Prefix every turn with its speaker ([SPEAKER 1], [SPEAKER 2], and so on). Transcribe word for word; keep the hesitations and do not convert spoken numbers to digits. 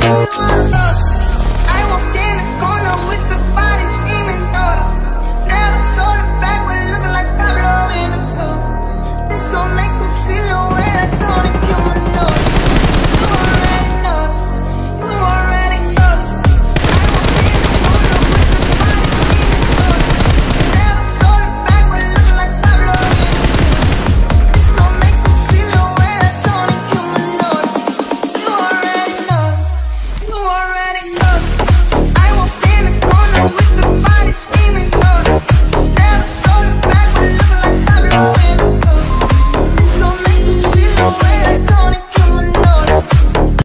[SPEAKER 1] I walked in the corner with the body screaming daughter. Never saw the back when looking like Pablo in the photo. This gon' make me feel away.